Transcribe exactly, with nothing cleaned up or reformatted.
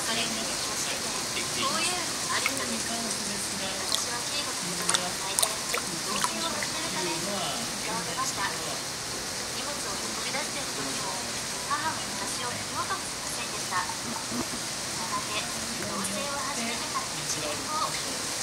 それに気をつけて。こういうのある人です。私は圭吾と言葉に泣いて同棲を始めるため店を出ました。荷物を運び出している時も母も私を見ようともしませんでした。やがて同棲を始めてからいちねんご、